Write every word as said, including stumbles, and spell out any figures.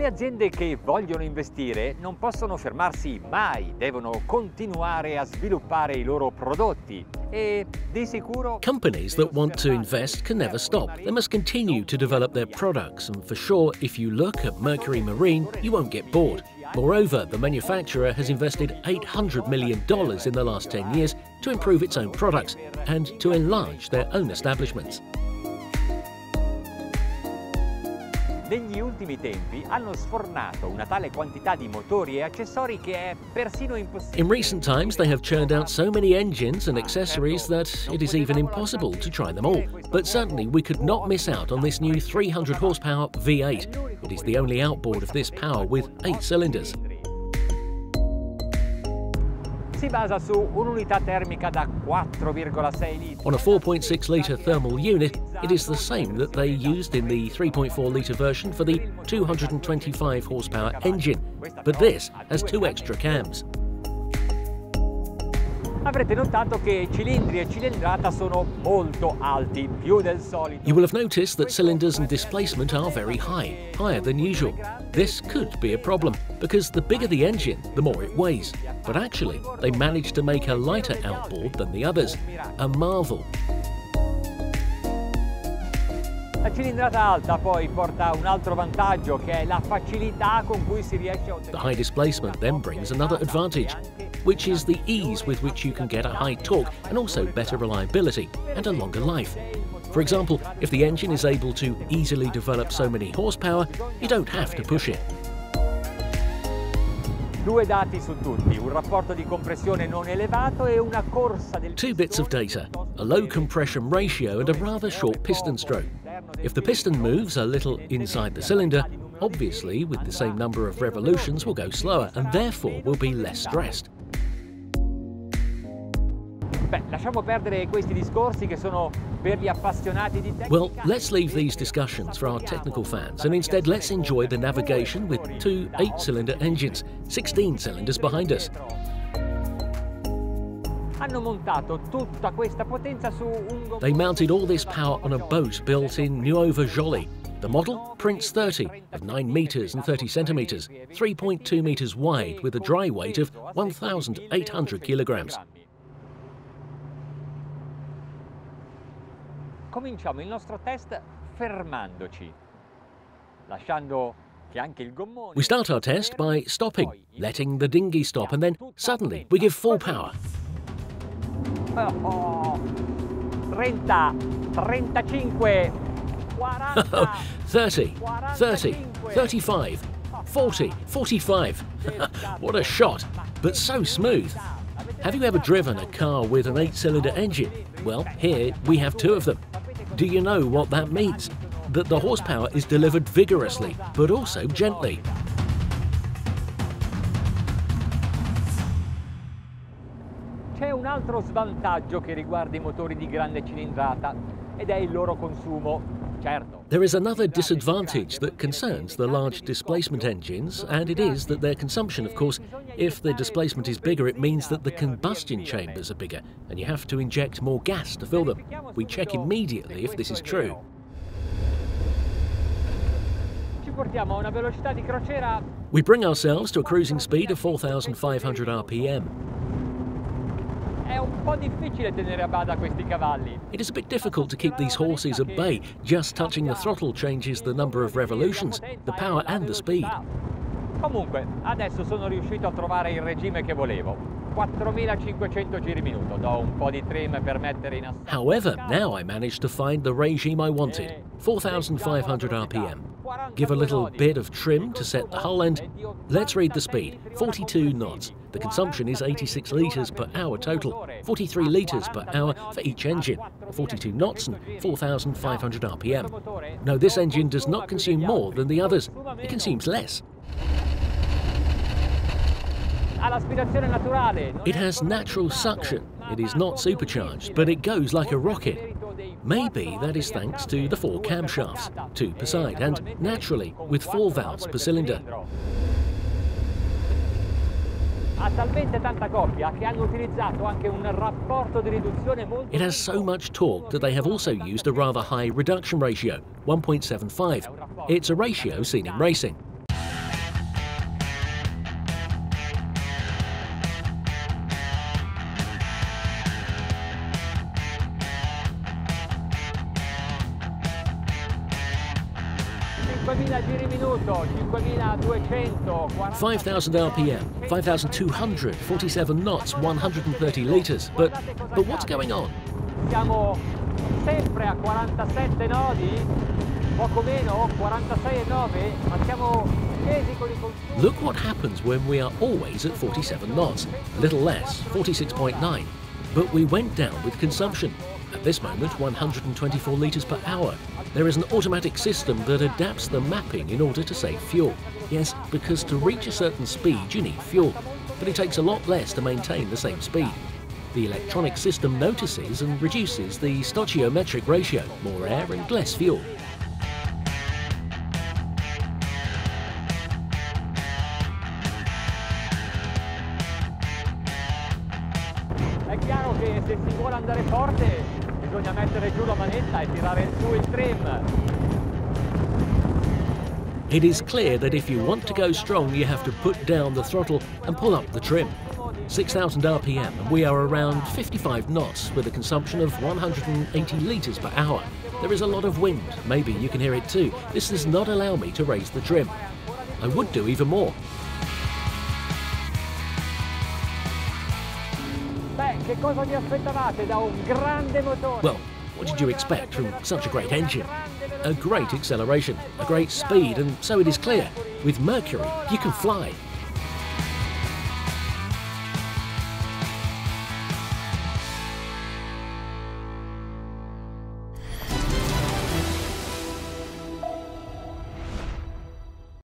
le aziende che vogliono investire non possono fermarsi mai, devono continuare a sviluppare i loro prodotti e di sicuro Companies that want to invest can never stop. They must continue to develop their products, and for sure, if you look at Mercury Marine, you won't get bored. Moreover, the manufacturer has invested eight hundred million dollars in the last ten years to improve its own products and to enlarge their own establishments. Negli ultimi tempi hanno sfornato una tale quantità di motori e accessori che è persino impossibile. In recent times, they have churned out so many engines and accessories that it is even impossible to try them all. But certainly we could not miss out on this new three hundred horsepower V eight. It is the only outboard of this power with eight cylinders. Si basa su un'unità termica da quattro virgola sei litri. On a four point six litre thermal unit, it is the same that they used in the three point four litre version for the two hundred twenty-five horsepower engine, but this has two extra cams. Avrete notato che cilindri e cilindrata sono molto alti, più del solito. You will have noticed that cylinders and displacement are very high, higher than usual. This could be a problem, because the bigger the engine, the more it weighs. But actually, they managed to make a lighter outboard than the others. A marvel. La cilindrata alta poi porta un altro vantaggio, che è la facilità con cui si riesce a ottenere. The high displacement then brings another advantage, which is the ease with which you can get a high torque and also better reliability and a longer life. For example, if the engine is able to easily develop so many horsepower, you don't have to push it. Due dati su tutti, un rapporto di compressione non elevato e una corsa del Two bits of data, a low compression ratio and a rather short piston stroke. If the piston moves a little inside the cylinder, obviously with the same number of revolutions will go slower and therefore will be less stressed. Beh, lasciamo perdere questi discorsi che sono per gli appassionati di tecnica. Well, let's leave these discussions for our technical fans and instead let's enjoy the navigation with two eight-cylinder engines, sixteen cylinders behind us. Hanno montato tutta questa potenza su un They mounted all this power on a boat built in Nuova-Joli. The model, Prince thirty, of nine meters and thirty centimeters, three point two meters wide with a dry weight of one thousand eight hundred kilograms. Cominciamo il nostro test fermandoci, lasciando che anche il gommone... We start our test by stopping, letting the dinghy stop, and then suddenly we give full power. Oh, thirty, thirty-five, forty, thirty, thirty, thirty-five, forty, forty-five. What a shot, but so smooth. Have you ever driven a car with an eight-cylinder engine? Well, here we have two of them. Do you know what that means? That the horsepower is delivered vigorously, but also gently. C'è un altro svantaggio che riguarda i motori di grande cilindrata ed è il loro consumo. Certo. There is another disadvantage that concerns the large displacement engines, and it is that their consumption, of course. If the displacement is bigger, it means that the combustion chambers are bigger, and you have to inject more gas to fill them. We check immediately if this is true. Ci portiamo a una velocità di crociera. We bring ourselves to a cruising speed of four thousand five hundred R P M. È un po' difficile tenere a bada questi cavalli. It is a bit difficult to keep these horses at bay. Just touching the throttle changes the number of revolutions, the power and the speed. Comunque, adesso sono riuscito a trovare il regime che volevo. quattromilacinquecento giri minuto. Do un po' di trim per mettere in assetto. However, now I managed to find the regime I wanted, four thousand five hundred R P M. Give a little bit of trim to set the hull and let's read the speed, forty-two knots. The consumption is eighty-six litres per hour total, forty-three litres per hour for each engine, forty-two knots and four thousand five hundred R P M. No, this engine does not consume more than the others. It consumes less. It has natural suction. It is not supercharged, but it goes like a rocket. Maybe that is thanks to the four camshafts, two per side, and naturally with four valves per cylinder. It has so much torque that they have also used a rather high reduction ratio, one point seven five. It's a ratio seen in racing. five thousand R P M, five thousand two hundred forty-seven knots, one hundred thirty litres. But, but what's going on? Siamo sempre a quarantasette nodi, poco meno, quarantasei e nove, ma siamo scesi con i consumi. Look what happens when we are always at forty-seven knots, a little less, forty-six point nine. But we went down with consumption. At this moment, one hundred twenty-four litres per hour. There is an automatic system that adapts the mapping in order to save fuel. Yes, because to reach a certain speed you need fuel, but it takes a lot less to maintain the same speed. The electronic system notices and reduces the stoichiometric ratio, more air and less fuel. È chiaro che se si vuole andare forte bisogna mettere giù la manetta e tirare su il trim. It is clear that if you want to go strong, you have to put down the throttle and pull up the trim. six thousand R P M, and we are around fifty-five knots with a consumption of one hundred eighty litres per hour. There is a lot of wind, maybe you can hear it too. This does not allow me to raise the trim. I would do even more. Beh, che cosa vi aspettavate da un grande motore? Well, what did you expect from such a great engine? A great acceleration, a great speed, and so it is clear, with Mercury you can fly.